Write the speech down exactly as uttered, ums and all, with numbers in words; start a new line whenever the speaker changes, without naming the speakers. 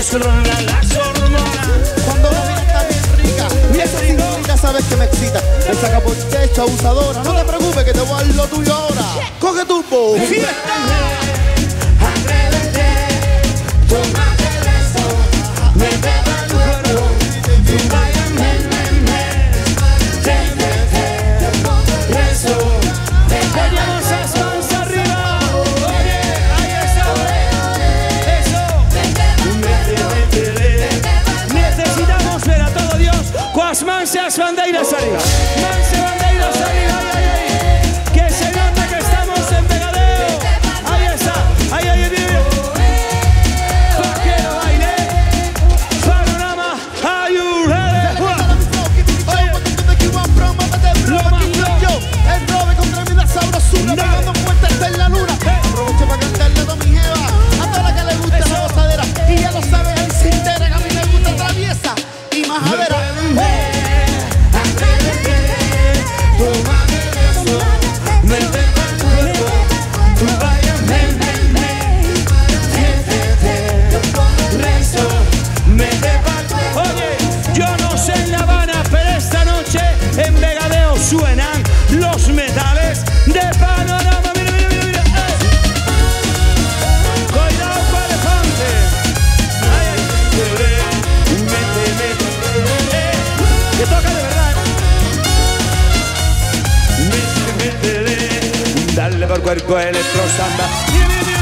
descontrola las hormonas.
Cuando la vida está bien rica y esa cinturita sabes que me excita. Me saca por techo abusadora. No te preocupes que te voy a dar lo tuyo ahora. Coge tu voz.
Fiesta. Atrévete, tómate eso, me beba el cuerpo, tú vaya, me, me, me, te, te, te, rezo, vayamos a manos arriba, oye, ahí está, eso, mete, mete, necesitamos ver a todo Dios, cuas mansas bandeiras arriba, manse bandeiras arriba, ay, ay, ay, que se note que estamos en Vegadeo, ahí está, ahí, ahí, ahí, vaquero baile, panorama, are you ready? Lo más flow.
El robe con tremenda sabrosura, pegando fuerte en la luna. Aprovecho para cantarle a toda mi jeva, a toda la que le gusta la gozadera. Y ya lo sabes, él se entera, que a mí me gusta traviesa y majadera.
Oye, yo no sé en La Habana, pero esta noche en Vegadeo suenan los metales de Panorama. Mira, mira, mira, mira. ¡Eh! Cuidado con el elefante. Ay, ay, mete, mete, eh. Que toca de verdad. Mete, mete, dale por cuerpo electro samba. Mira, mira, mira.